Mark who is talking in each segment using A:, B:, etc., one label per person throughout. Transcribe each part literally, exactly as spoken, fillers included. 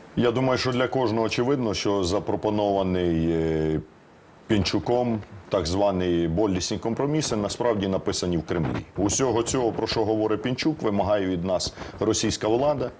A: Я думаю, що для кожного очевидно, що запропонований е, Пінчуком так звані болісні компроміси насправді написані в Кремлі. Усього цього, про що говорить Пінчук, вимагає від нас російська влада,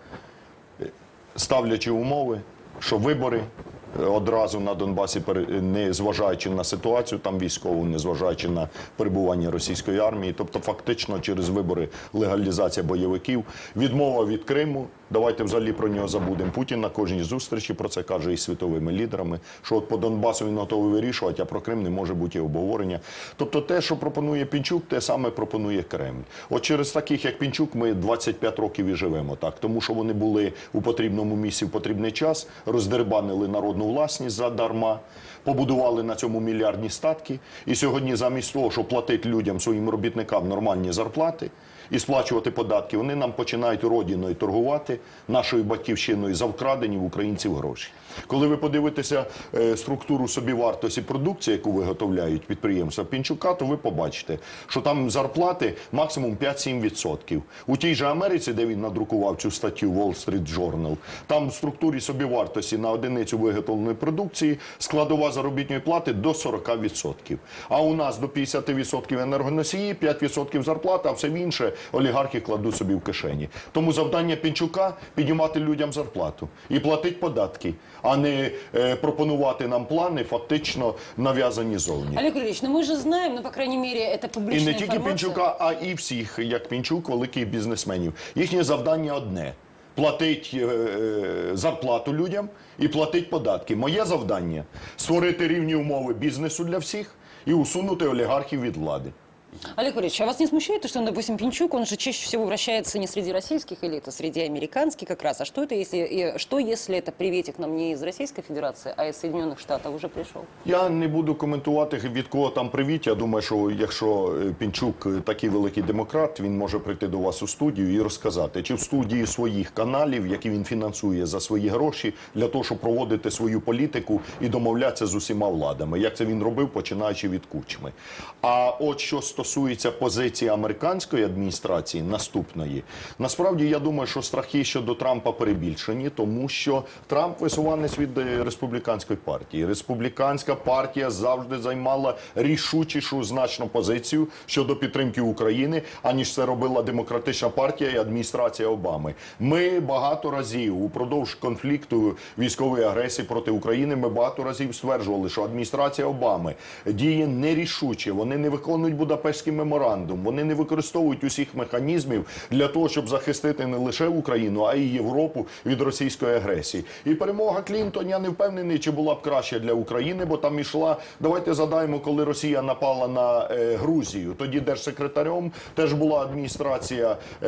A: ставлячи умови, що вибори одразу на Донбасі, не зважаючи на ситуацію там військову, не зважаючи на перебування російської армії, тобто фактично через вибори легалізація бойовиків, відмова від Криму, давайте взагалі про нього забудемо. Путін на кожній зустрічі про це каже і світовими лідерами, що от по Донбасу він готовий вирішувати, а про Крим не може бути і обговорення. Тобто те, що пропонує Пінчук, те саме пропонує Кремль. От через таких, як Пінчук, ми двадцять п'ять років і живемо так, тому що вони були у потрібному місці в потрібний час, роздербанили народну власність задарма, побудували на цьому мільярдні статки, і сьогодні замість того, щоб платити людям, своїм робітникам нормальні зарплати і сплачувати податки, вони нам починають родиною торгувати, нашою батьківщиною, за вкрадені в українців гроші. Коли ви подивитеся е, структуру собівартості продукції, яку виготовляють підприємства Пінчука, то ви побачите, що там зарплати максимум п'ять-сім відсотків. У тій же Америці, де він надрукував цю статтю Wall Street Journal, там в структурі собівартості на одиницю виготовленої продукції складова заробітної плати до сорока відсотків. А у нас до п'ятдесят відсотків енергоносії, п'ять відсотків зарплати, а все інше олігархи кладуть собі в кишені. Тому завдання Пінчука – піднімати людям зарплату і платити податки, а не е, пропонувати нам плани, фактично нав'язані зовні.
B: Олег Юрьевич, ну мы же знаем, ну, по крайней мере, это публичная
A: І не тільки
B: информация.
A: Пінчука, а і всіх, як Пінчук, великих бізнесменів. Їхнє завдання одне – платити е, е, зарплату людям і платити податки. Моє завдання – створити рівні умови бізнесу для всіх і усунути олігархів від влади.
B: Олег Юрьевич, а вас не смущает то, что, допустим, Пинчук, он же чаще всего вращается не среди российских элит, а среди американских как раз. А что это, если, и что, если это приветик нам не из Российской Федерации, а из Соединенных Штатов уже пришел?
A: Я не буду коментувати, від кого там привіт. Я думаю, що якщо Пінчук такий великий демократ, він може прийти до вас у студію і розказати, чи в студії своїх каналів, які він фінансує за свої гроші, для того, щоб проводити свою політику і домовлятися з усіма владами. Як це він робив, починаючи від Кучми. А от що стосується позиції американської адміністрації, наступної, насправді, я думаю, що страхи щодо Трампа перебільшені, тому що Трамп висуванець від республіканської партії. Республіканська партія завжди займала рішучішу значну позицію щодо підтримки України, аніж це робила демократична партія і адміністрація Обами. Ми багато разів упродовж конфлікту військової агресії проти України, ми багато разів стверджували, що адміністрація Обами діє нерішуче, вони не виконують Будапештський меморандум, вони не використовують усіх механізмів для того, щоб захистити не лише Україну, а й Європу від російської агресії. І перемога Клінтон, я не впевнений, чи була б краще для України, бо там ішла, давайте задаємо, коли Росія напала на е, Грузію, тоді держсекретарем теж була адміністрація е,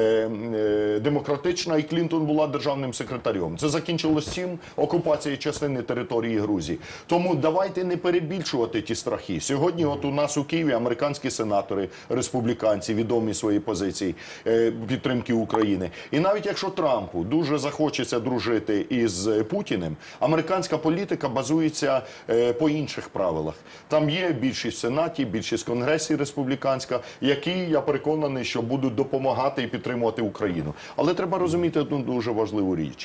A: е, демократична, і Клінтон була державним секретарем. Це закінчилось цим окупацією частини території Грузії. Тому давайте не перебільшувати ті страхи. Сьогодні от у нас у Києві американські сенатори, республіканці, відомі свої позиції е, підтримки України. І навіть якщо Трампу дуже захочеться дружити із Путіним, американська політика базується е, по інших правилах. Там є більшість в Сенаті, більшість в Конгресі республіканська, які, я переконаний, що будуть допомагати і підтримувати Україну. Але треба розуміти одну дуже важливу річ.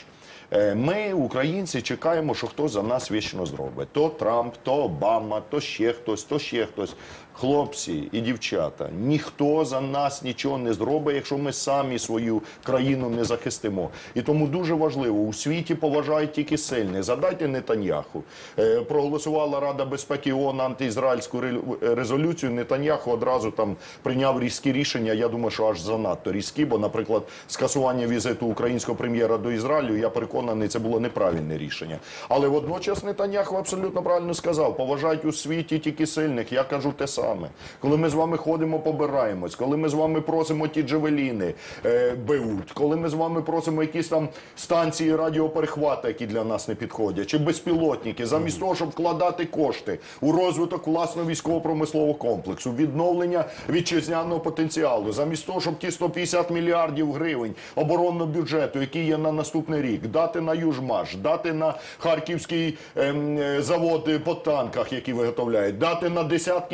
A: Ми, українці, чекаємо, що хтось за нас вічно зробить. То Трамп, то Обама, то ще хтось, то ще хтось. Хлопці і дівчата, ніхто за нас нічого не зробить, якщо ми самі свою країну не захистимо. І тому дуже важливо, у світі поважають тільки сильних. Згадайте Нетаньяху. Е, проголосувала Рада безпеки ООН антиізраїльську резолюцію, Нетаньяху одразу там прийняв різкі рішення, я думаю, що аж занадто різкі, бо, наприклад, скасування візиту українського прем'єра до Ізраїлю, я переконаний, це було неправильне рішення. Але водночас Нетаньяху абсолютно правильно сказав, поважають у світі тільки сильних, я кажу те саме. Коли ми з вами ходимо, побираємось, коли ми з вами просимо ті джавеліни е, БЕУТ, коли ми з вами просимо якісь там станції радіоперехвата, які для нас не підходять, чи безпілотники, замість того, щоб вкладати кошти у розвиток власного військово-промислового комплексу, відновлення вітчизняного потенціалу, замість того, щоб ті сто п'ятдесят мільярдів гривень оборонного бюджету, які є на наступний рік, дати на Южмаш, дати на Харківський е, завод по танках, які виготовляють, дати на десятки інших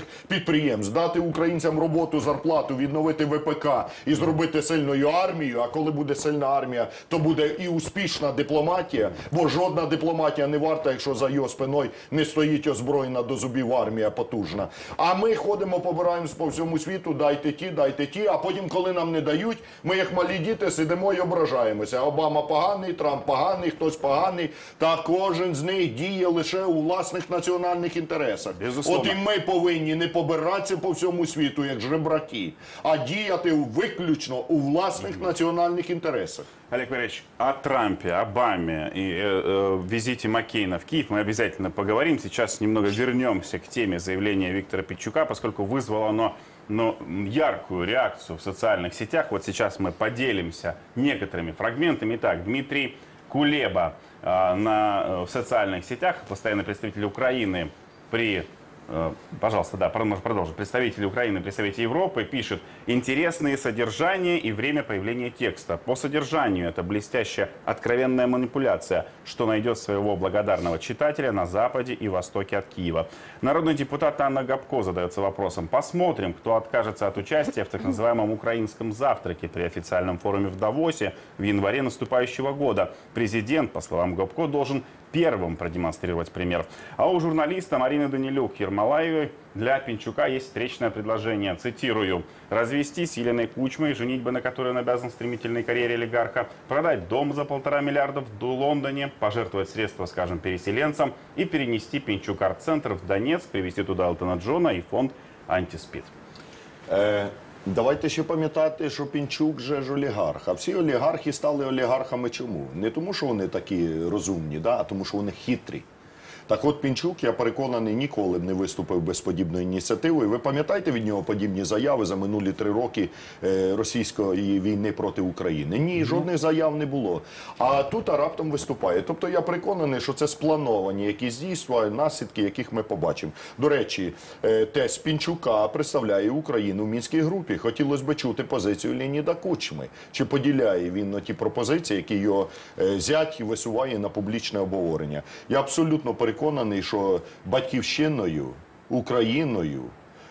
A: підприємств, дати українцям роботу, зарплату, відновити В П К і зробити сильною армію. А коли буде сильна армія, то буде і успішна дипломатія, бо жодна дипломатія не варта, якщо за його спиною не стоїть озброєна до зубів армія потужна. А ми ходимо, побираємось по всьому світу, дайте ті, дайте ті, а потім, коли нам не дають, ми як малі діти сидимо і ображаємося. Обама поганий, Трамп поганий, хтось поганий, та кожен з них діє лише у власних національних інтересах.
C: Безусловно.
A: От і ми повинні не побиратися по всьому світу, як жебраки, а діяти виключно у власних національних інтересах.
C: Олег Валерьевич, о Трампе, Обаме и э, э, визите Маккейна в Киев мы обязательно поговорим. Сейчас немного вернемся к теме заявления Виктора Пинчука, поскольку вызвало оно но яркую реакцию в социальных сетях. Вот сейчас мы поделимся некоторыми фрагментами. Итак, Дмитрий Кулеба э, на, э, в социальных сетях, постоянный представитель Украины при... э, Пожалуйста, да, можно продолжить. Представитель Украины при Совете Европы пишет: интересные содержания и время появления текста. По содержанию это блестящая откровенная манипуляция, что найдет своего благодарного читателя на Западе и Востоке от Киева. Народный депутат Анна Гопко задается вопросом: посмотрим, кто откажется от участия в так называемом украинском завтраке при официальном форуме в Давосе в январе наступающего года. Президент, по словам Гопко, должен первым продемонстрировать пример. А у журналиста Марины Данилюк-Ермолаевой для Пинчука есть встречное предложение. Цитирую: развести с Еленой Кучмой, женитьба на которой он обязан стремительной карьере олигарха, продать дом за полтора миллиарда в Лондоне, пожертвовать средства, скажем, переселенцам и перенести Пинчук арт-центр в Донецк, привезти туда Элтона Джона и фонд «Антиспид».
A: Е, давайте ще пам'ятати, що Пінчук же ж олігарх. А всі олігархи стали олігархами чому? Не тому, що вони такі розумні, да? А тому, що вони хитрі. Так от Пінчук, я переконаний, ніколи б не виступив без подібної ініціативи. Ви пам'ятаєте від нього подібні заяви за минулі три роки е, російської війни проти України? Ні, жодних заяв не було. А тут а раптом виступає. Тобто я переконаний, що це сплановані якісь дійства, наслідки, яких ми побачимо. До речі, е, тесть Пінчука представляє Україну в Мінській групі. Хотілося б чути позицію Леоніда Кучми. Чи поділяє він ті пропозиції, які його е, зять висуває на публічне обговорення? Я абсолютно переконаний, переконаний, що батьківщиною, Україною,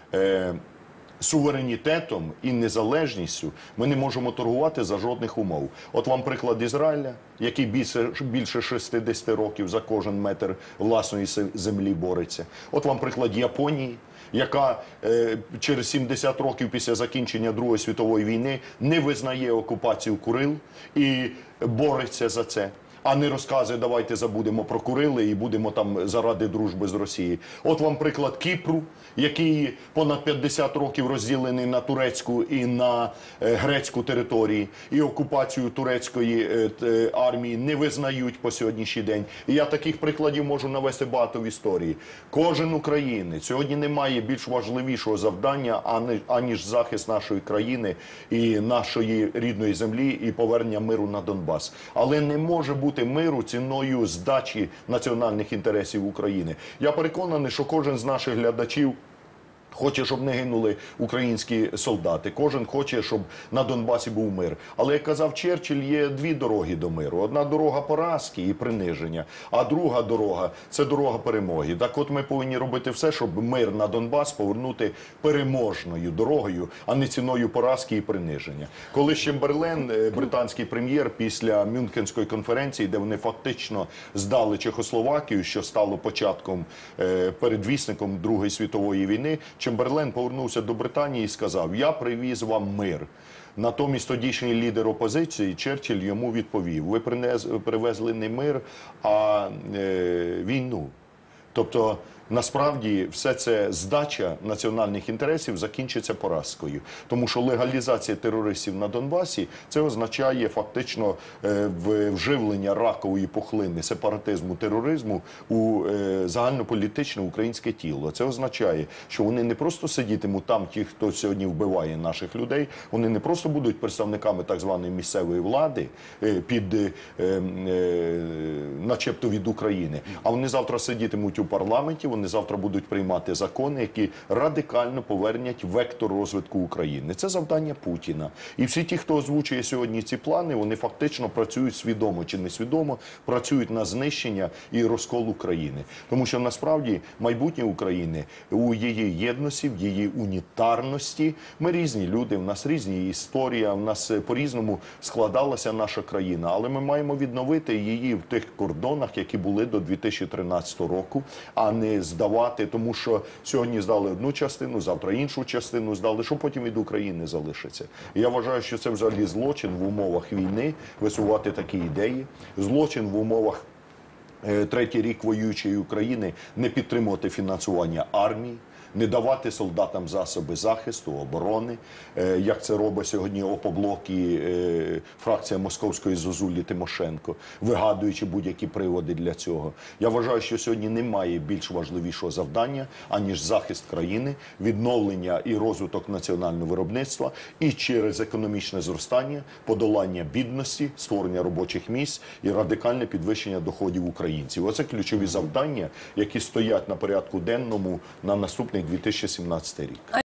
A: е, суверенітетом і незалежністю ми не можемо торгувати за жодних умов. От вам приклад Ізраїля, який більше, більше шістдесят років за кожен метр власної землі бореться. От вам приклад Японії, яка е, через сімдесят років після закінчення Другої світової війни не визнає окупацію Курил і бореться за це. А не розказує, давайте забудемо про Курили і будемо там заради дружби з Росією. От вам приклад Кіпру, який понад п'ятдесят років розділений на турецьку і на е, грецьку території. І окупацію турецької е, е, армії не визнають по сьогоднішній день. І я таких прикладів можу навести багато в історії. Кожен українець сьогодні не має більш важливішого завдання, ані, аніж захист нашої країни і нашої рідної землі і повернення миру на Донбас. Але не може бути миру ціною здачі національних інтересів України. Я переконаний, що кожен з наших глядачів хоче, щоб не гинули українські солдати. Кожен хоче, щоб на Донбасі був мир. Але, як казав Черчилль, є дві дороги до миру. Одна дорога поразки і приниження, а друга дорога – це дорога перемоги. Так от ми повинні робити все, щоб мир на Донбас повернути переможною дорогою, а не ціною поразки і приниження. Коли Чемберлен, британський прем'єр, після Мюнхенської конференції, де вони фактично здали Чехословакію, що стало початком, передвісником Другої світової війни, Чемберлен повернувся до Британії і сказав: «Я привіз вам мир». Натомість тодішній лідер опозиції Черчилль йому відповів: «Ви привезли не мир, а е, війну». Тобто, насправді, все це здача національних інтересів закінчиться поразкою. Тому що легалізація терористів на Донбасі – це означає фактично е, вживлення ракової пухлини сепаратизму, тероризму у е, загальнополітичне українське тіло. Це означає, що вони не просто сидітимуть там, ті, хто сьогодні вбиває наших людей, вони не просто будуть представниками так званої місцевої влади е, під е, е, начебто від України. А вони завтра сидітимуть у парламенті, вони завтра будуть приймати закони, які радикально повернять вектор розвитку України. Це завдання Путіна. І всі ті, хто озвучує сьогодні ці плани, вони фактично працюють свідомо чи несвідомо, працюють на знищення і розкол України. Тому що насправді майбутнє України у її єдності, в її унітарності. Ми різні люди, в нас різні історії, в нас по-різному складалася наша країна. Але ми маємо відновити її в тих кордонах, які були до дві тисячі тринадцятого року, а не здавати, тому що сьогодні здали одну частину, завтра іншу частину здали, що потім від України залишиться. І я вважаю, що це взагалі злочин в умовах війни висувати такі ідеї, злочин в умовах е, третій рік воюючої України не підтримувати фінансування армії, не давати солдатам засоби захисту, оборони, е, як це робить сьогодні ОПОБЛОК і е, фракція московської зозулі Тимошенко, вигадуючи будь-які приводи для цього. Я вважаю, що сьогодні немає більш важливішого завдання, аніж захист країни, відновлення і розвиток національного виробництва і через економічне зростання, подолання бідності, створення робочих місць і радикальне підвищення доходів українців. Оце ключові завдання, які стоять на порядку денному на наступний дві тисячі сімнадцятий рік.